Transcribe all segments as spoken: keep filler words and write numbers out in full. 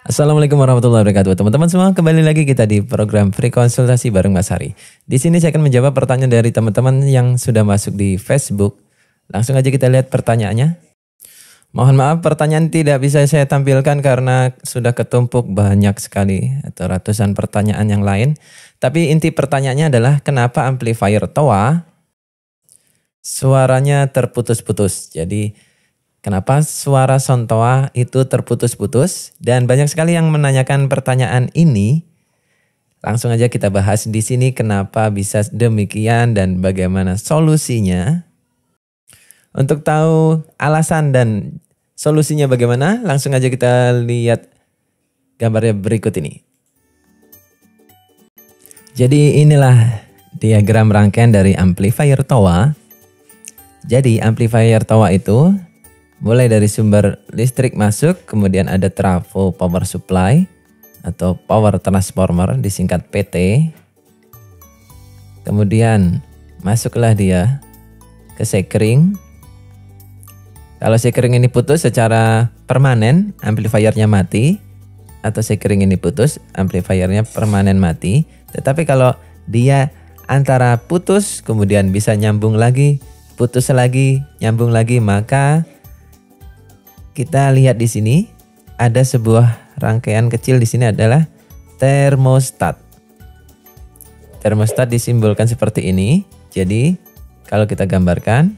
Assalamualaikum warahmatullahi wabarakatuh. Teman-teman semua, kembali lagi kita di program Free Konsultasi bareng Mas Hari. Di sini saya akan menjawab pertanyaan dari teman-teman yang sudah masuk di Facebook. Langsung aja kita lihat pertanyaannya. Mohon maaf, pertanyaan tidak bisa saya tampilkan karena sudah ketumpuk banyak sekali atau ratusan pertanyaan yang lain. Tapi inti pertanyaannya adalah kenapa amplifier T O A suaranya terputus-putus. Jadi kenapa suara sound T O A itu terputus-putus? Dan banyak sekali yang menanyakan pertanyaan ini. Langsung aja kita bahas di sini kenapa bisa demikian dan bagaimana solusinya. Untuk tahu alasan dan solusinya bagaimana, langsung aja kita lihat gambarnya berikut ini. Jadi inilah diagram rangkaian dari amplifier T O A. Jadi amplifier T O A itu mulai dari sumber listrik masuk, kemudian ada trafo power supply atau power transformer disingkat P T. Kemudian masuklah dia ke sekring. Kalau sekring ini putus secara permanen, amplifiernya mati. Atau sekring ini putus, amplifiernya permanen mati. Tetapi kalau dia antara putus, kemudian bisa nyambung lagi, putus lagi, nyambung lagi, maka kita lihat di sini ada sebuah rangkaian kecil di sini adalah termostat. Termostat disimbolkan seperti ini. Jadi kalau kita gambarkan,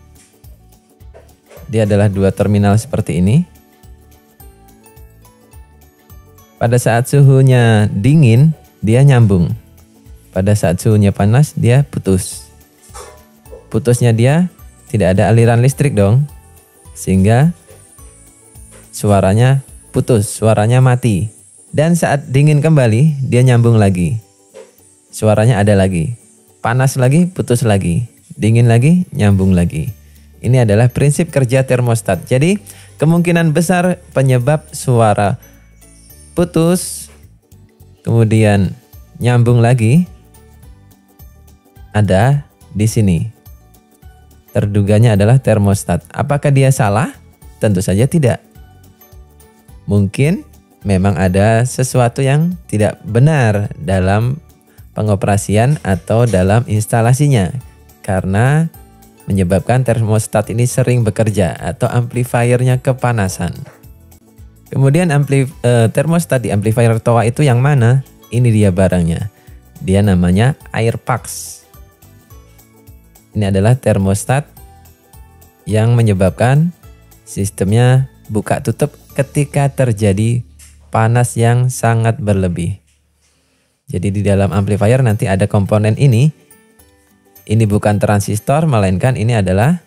dia adalah dua terminal seperti ini. Pada saat suhunya dingin, dia nyambung. Pada saat suhunya panas, dia putus. Putusnya dia tidak ada aliran listrik dong. Sehingga suaranya putus, suaranya mati. Dan saat dingin kembali, dia nyambung lagi. Suaranya ada lagi. Panas lagi, putus lagi. Dingin lagi, nyambung lagi. Ini adalah prinsip kerja termostat. Jadi kemungkinan besar penyebab suara putus, kemudian nyambung lagi, ada di sini. Terduganya adalah termostat. Apakah dia salah? Tentu saja tidak. Mungkin memang ada sesuatu yang tidak benar dalam pengoperasian atau dalam instalasinya. Karena menyebabkan termostat ini sering bekerja atau amplifiernya kepanasan. Kemudian ampli, eh, termostat di amplifier T O A itu yang mana? Ini dia barangnya. Dia namanya Airpax. Ini adalah termostat yang menyebabkan sistemnya buka tutup ketika terjadi panas yang sangat berlebih. Jadi di dalam amplifier nanti ada komponen ini. Ini bukan transistor, melainkan ini adalah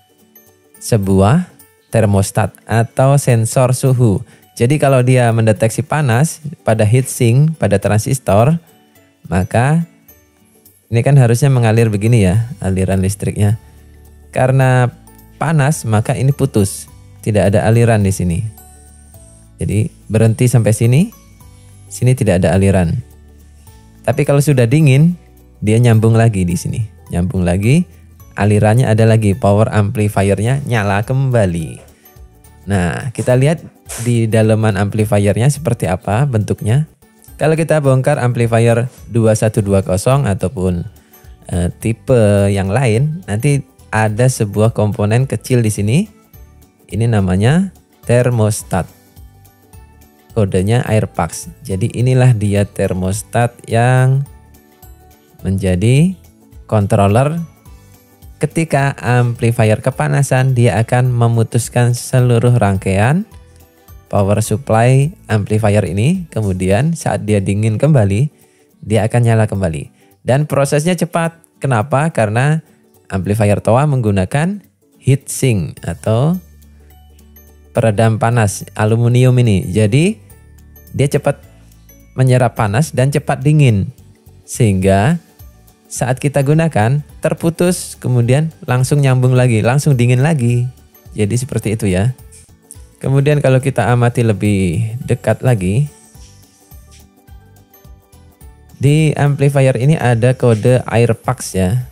sebuah termostat atau sensor suhu. Jadi kalau dia mendeteksi panas pada heatsink, pada transistor, maka ini kan harusnya mengalir begini ya, aliran listriknya. Karena panas, maka ini putus. Tidak ada aliran di sini. Jadi berhenti sampai sini, sini tidak ada aliran. Tapi kalau sudah dingin, dia nyambung lagi di sini. Nyambung lagi, alirannya ada lagi, power amplifiernya nyala kembali. Nah, kita lihat di dalaman amplifiernya seperti apa bentuknya. Kalau kita bongkar amplifier dua satu dua nol ataupun e, tipe yang lain, nanti ada sebuah komponen kecil di sini. Ini namanya termostat. Kodenya Airpax. Jadi inilah dia termostat yang menjadi controller. Ketika amplifier kepanasan, dia akan memutuskan seluruh rangkaian power supply amplifier ini. Kemudian saat dia dingin kembali, dia akan nyala kembali. Dan prosesnya cepat. Kenapa? Karena amplifier T O A menggunakan heatsink atau peredam panas aluminium ini. Jadi dia cepat menyerap panas dan cepat dingin. Sehingga saat kita gunakan terputus, kemudian langsung nyambung lagi, langsung dingin lagi. Jadi seperti itu ya. Kemudian kalau kita amati lebih dekat lagi, di amplifier ini ada kode Airpax ya.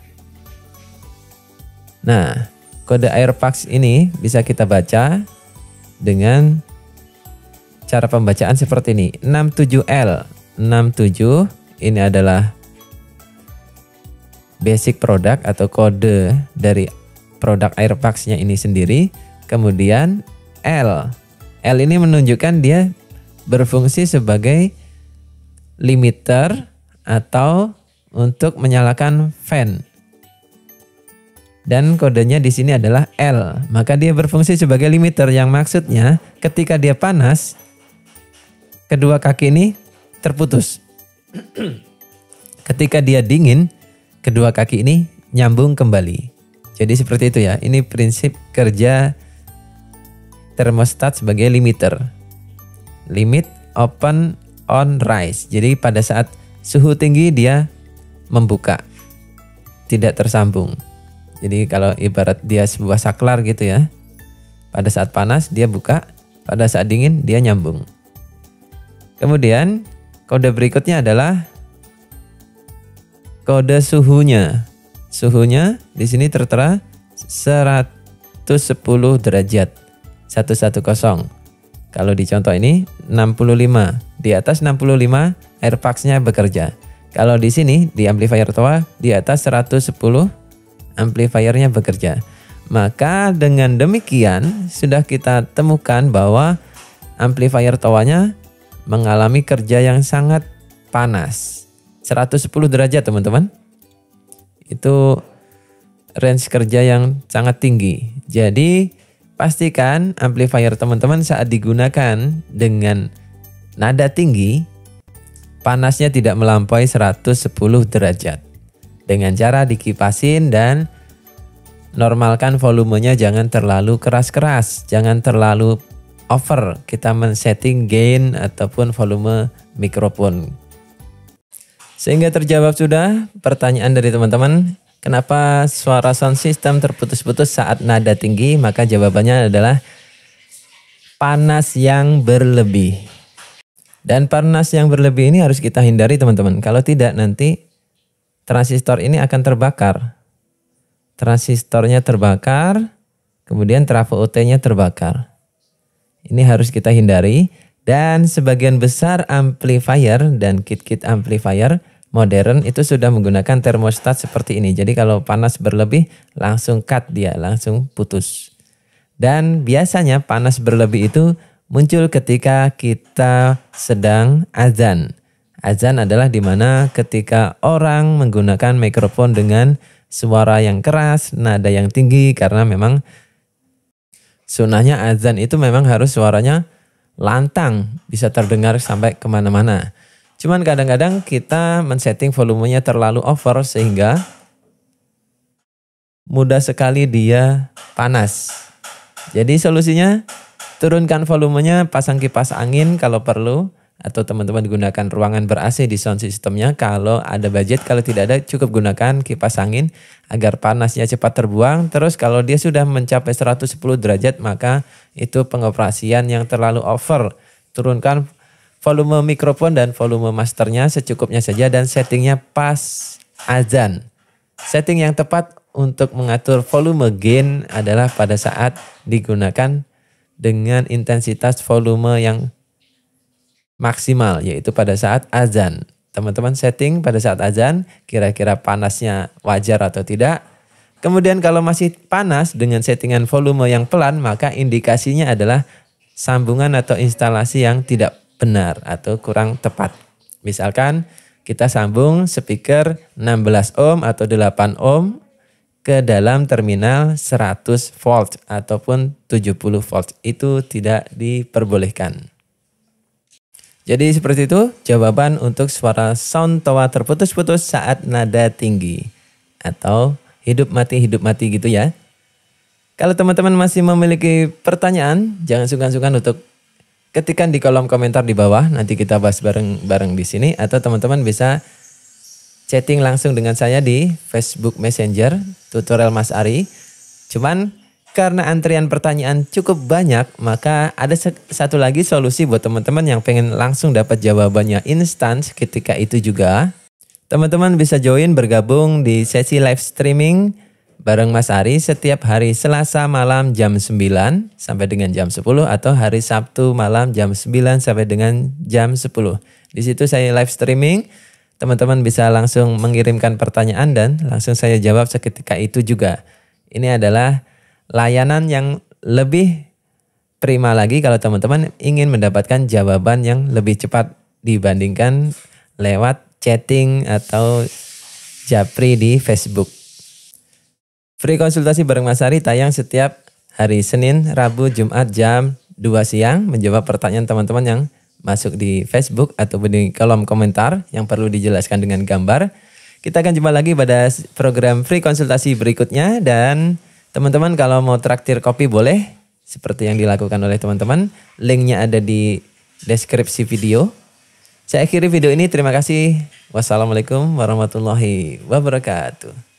Nah, kode Airpax ini bisa kita baca dengan cara pembacaan seperti ini. enam tujuh L. enam tujuh ini adalah basic product atau kode dari produk Airpax-nya ini sendiri. Kemudian L. L ini menunjukkan dia berfungsi sebagai limiter atau untuk menyalakan fan. Dan kodenya di sini adalah L. Maka dia berfungsi sebagai limiter yang maksudnya ketika dia panas, kedua kaki ini terputus. Ketika dia dingin, kedua kaki ini nyambung kembali. Jadi seperti itu ya. Ini prinsip kerja termostat sebagai limiter. Limit, open, on, rise. Jadi pada saat suhu tinggi dia membuka, tidak tersambung. Jadi kalau ibarat dia sebuah saklar gitu ya. Pada saat panas dia buka, pada saat dingin dia nyambung. Kemudian kode berikutnya adalah kode suhunya. Suhunya di sini tertera seratus sepuluh derajat. seratus sepuluh. Kalau di contoh ini enam puluh lima. Di atas enam puluh lima Airpax-nya bekerja. Kalau di sini di amplifier Toa di atas seratus sepuluh amplifiernya bekerja. Maka dengan demikian sudah kita temukan bahwa amplifier Toa-nya mengalami kerja yang sangat panas. seratus sepuluh derajat teman-teman. Itu range kerja yang sangat tinggi. Jadi pastikan amplifier teman-teman saat digunakan dengan nada tinggi, panasnya tidak melampaui seratus sepuluh derajat. Dengan cara dikipasin dan normalkan volumenya, jangan terlalu keras-keras, jangan terlalu over. Kita men-setting gain ataupun volume mikrofon. Sehingga terjawab sudah pertanyaan dari teman-teman, kenapa suara sound system terputus-putus saat nada tinggi? Maka jawabannya adalah panas yang berlebih. Dan panas yang berlebih ini harus kita hindari teman-teman. Kalau tidak nanti transistor ini akan terbakar. Transistornya terbakar, kemudian trafo O T-nya terbakar. Ini harus kita hindari. Dan sebagian besar amplifier dan kit-kit amplifier modern itu sudah menggunakan termostat seperti ini. Jadi kalau panas berlebih langsung cut dia, langsung putus. Dan biasanya panas berlebih itu muncul ketika kita sedang azan. Azan adalah dimana ketika orang menggunakan mikrofon dengan suara yang keras, nada yang tinggi, karena memang sunahnya azan itu memang harus suaranya lantang, bisa terdengar sampai kemana-mana. Cuman kadang-kadang kita men-setting volumenya terlalu over sehingga mudah sekali dia panas. Jadi solusinya turunkan volumenya, pasang kipas angin kalau perlu, atau teman-teman gunakan ruangan ber-A C di sound systemnya kalau ada budget. Kalau tidak ada cukup gunakan kipas angin agar panasnya cepat terbuang. Terus kalau dia sudah mencapai seratus sepuluh derajat maka itu pengoperasian yang terlalu over. Turunkan volume mikrofon dan volume masternya secukupnya saja dan settingnya pas azan. Setting yang tepat untuk mengatur volume gain adalah pada saat digunakan dengan intensitas volume yang maksimal, yaitu pada saat azan. Teman-teman setting pada saat azan, kira-kira panasnya wajar atau tidak. Kemudian kalau masih panas dengan settingan volume yang pelan, maka indikasinya adalah sambungan atau instalasi yang tidak benar atau kurang tepat. Misalkan kita sambung speaker enam belas ohm atau delapan ohm ke dalam terminal seratus volt ataupun tujuh puluh volt. Itu tidak diperbolehkan. Jadi seperti itu jawaban untuk suara sound Toa terputus-putus saat nada tinggi atau hidup mati hidup mati gitu ya. Kalau teman-teman masih memiliki pertanyaan, jangan sungkan-sungkan untuk ketikkan di kolom komentar di bawah. Nanti kita bahas bareng-bareng di sini, atau teman-teman bisa chatting langsung dengan saya di Facebook Messenger tutorial Mas Ari. Cuman karena antrian pertanyaan cukup banyak, maka ada satu lagi solusi buat teman-teman yang pengen langsung dapat jawabannya instan ketika itu juga. Teman-teman bisa join bergabung di sesi live streaming bareng Mas Ari setiap hari Selasa malam jam sembilan sampai dengan jam sepuluh atau hari Sabtu malam jam sembilan sampai dengan jam sepuluh. Di situ saya live streaming. Teman-teman bisa langsung mengirimkan pertanyaan dan langsung saya jawab seketika itu juga. Ini adalah layanan yang lebih prima lagi kalau teman-teman ingin mendapatkan jawaban yang lebih cepat dibandingkan lewat chatting atau japri di Facebook. Free konsultasi bareng Mas Ari tayang setiap hari Senin, Rabu, Jumat jam dua siang menjawab pertanyaan teman-teman yang masuk di Facebook atau di kolom komentar yang perlu dijelaskan dengan gambar. Kita akan jumpa lagi pada program free konsultasi berikutnya dan teman-teman kalau mau traktir kopi boleh seperti yang dilakukan oleh teman-teman. Linknya ada di deskripsi video. Saya akhiri video ini. Terima kasih. Wassalamualaikum warahmatullahi wabarakatuh.